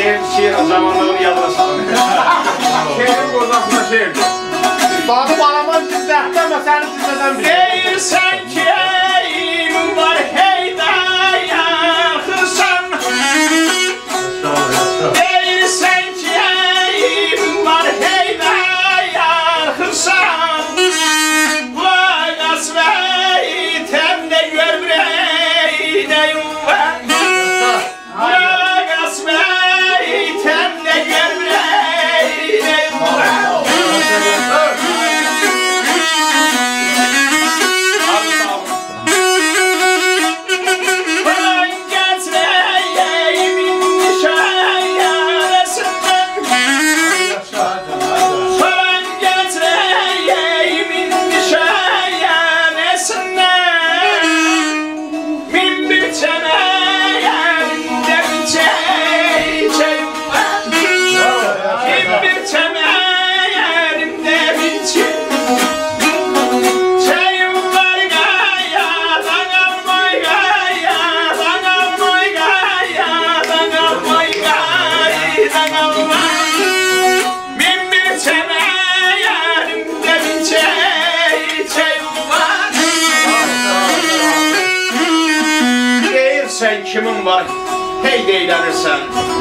şiir zamanlarını yadına salın. Şiirin bozasına şiirdi. Badı bağlaman cizləkdə ama səni cizlədən bilir. Deyirsən ki eyim var heydə yaxırsan. Deyirsən ki eyim var heydə yaxırsan. Vaqas və itəmdə görmürəydəyim var. Vaqas və itəmdə görmürəydəyim var. Kimin var, hey deylənirsən.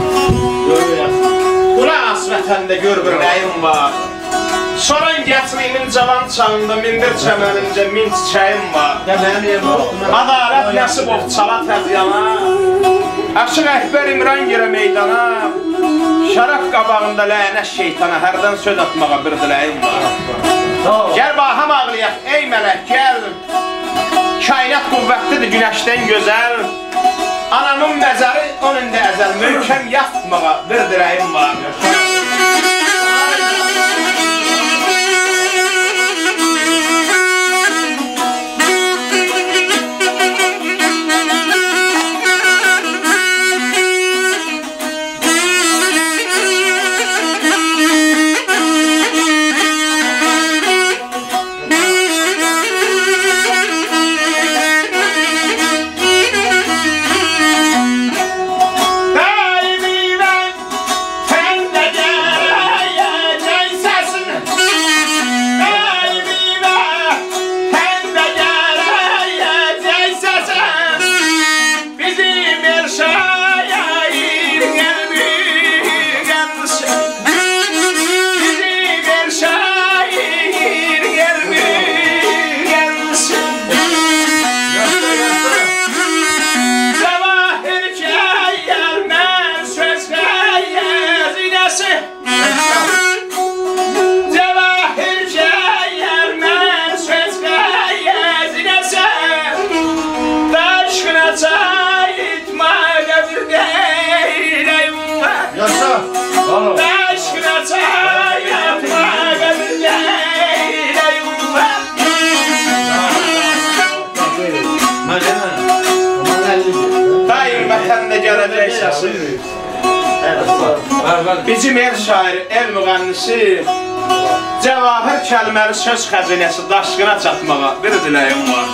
Qulaq as vətəndə gör bir nəyim var. Soran gətiriyinin cavan çağında mindir çəmənincə min çiçəyim var. Adalət nəsib of çala təzyana. Açıq əhbər İmran yerə meydana. Şərəf qabağında lənət şeytana hərdən söz atmağa bir diləyim var. Gəl baham ağlayaq, ey mələk gəl. Kainat qüvvətlidir günəşdən gözəl. Anamın məzəri onun da əzəl, möhkəm yatmağa bir dirəyim var. Bizim el şairi, el müğənnisi Cəvahir kəlməli söz xəzinəsi daşqına çatmağa bir diləyim var.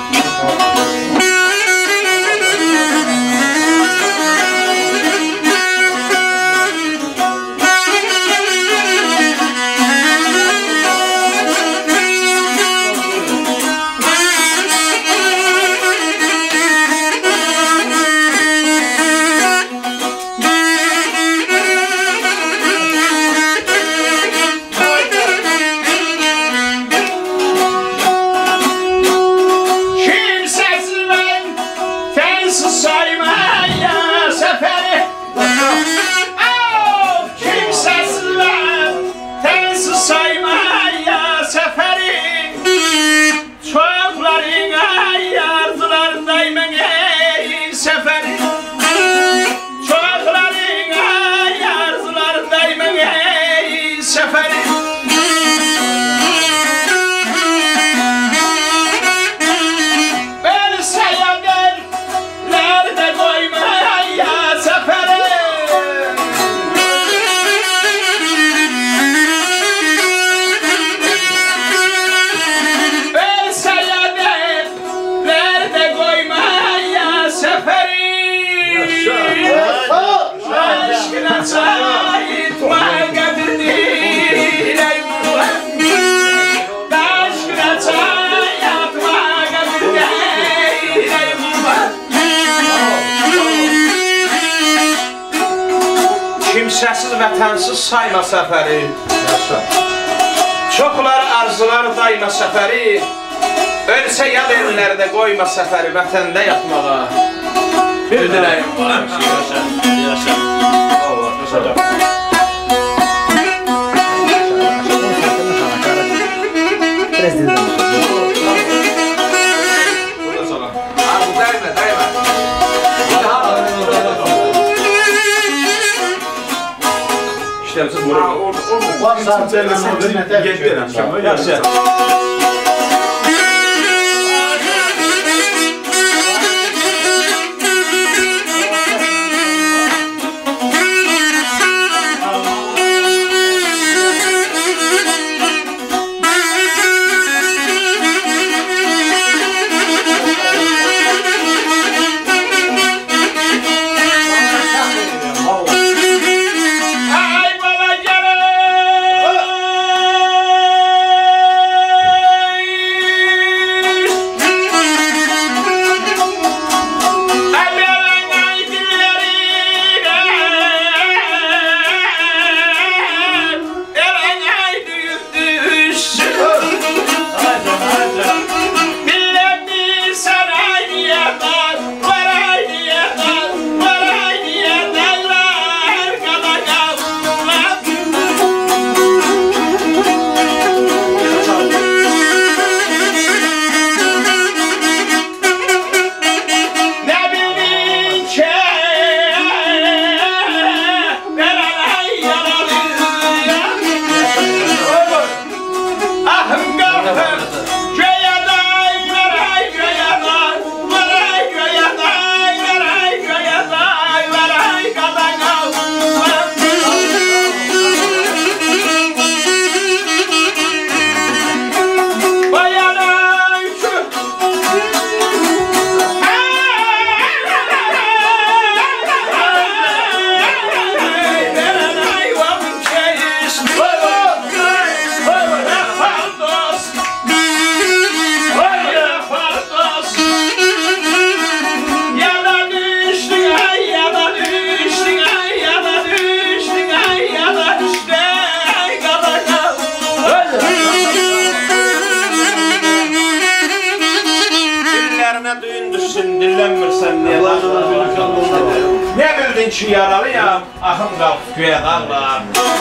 Seferi sənsiz sayma səfəri. Çoxları arzular dayma səfəri. Ölsə yad ellərdə qoyma səfəri, vətəndə yatmağa. Bir diləyim var. Yaşa. Allah, yaşa. İşte Ne bildin ki yaralıyam, ahım qalx göyə dağlar.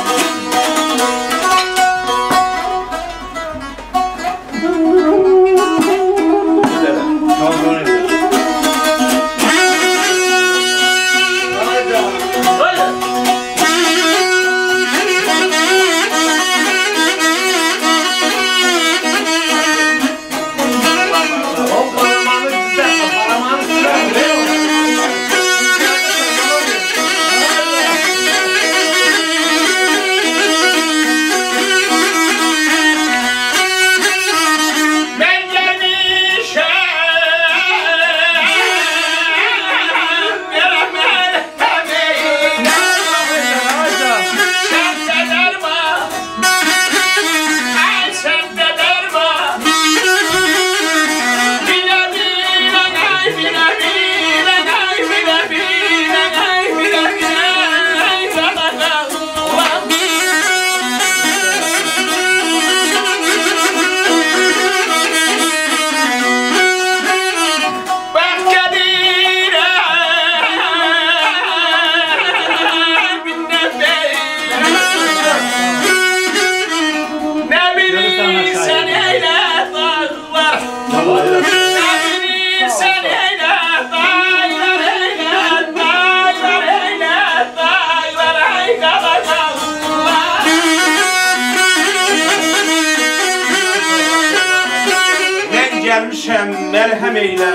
Gəlmişəm mərhəm eylə,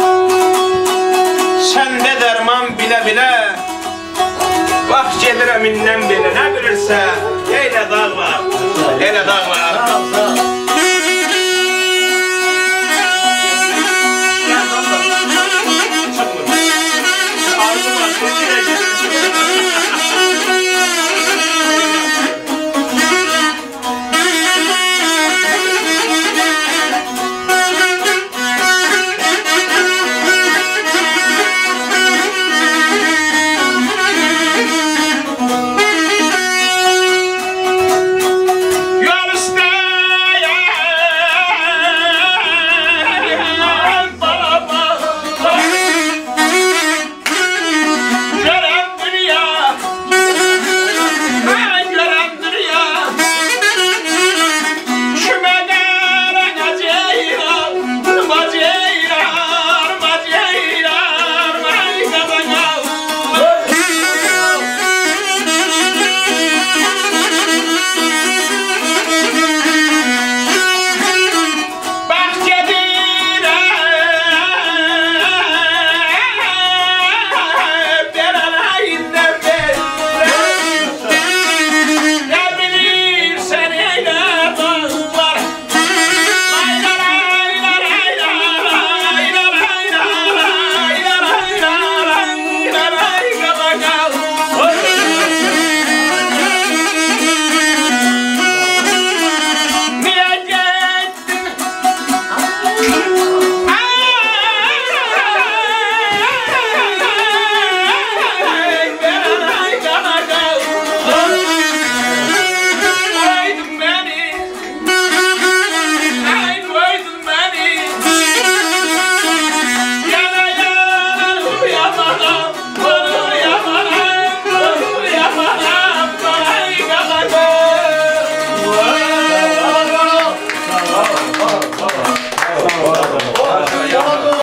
səndə dərman bilə-bilə. Vaxt gedirəm indən belə, nə bilirsə, eylə dağlar, eylə dağlar.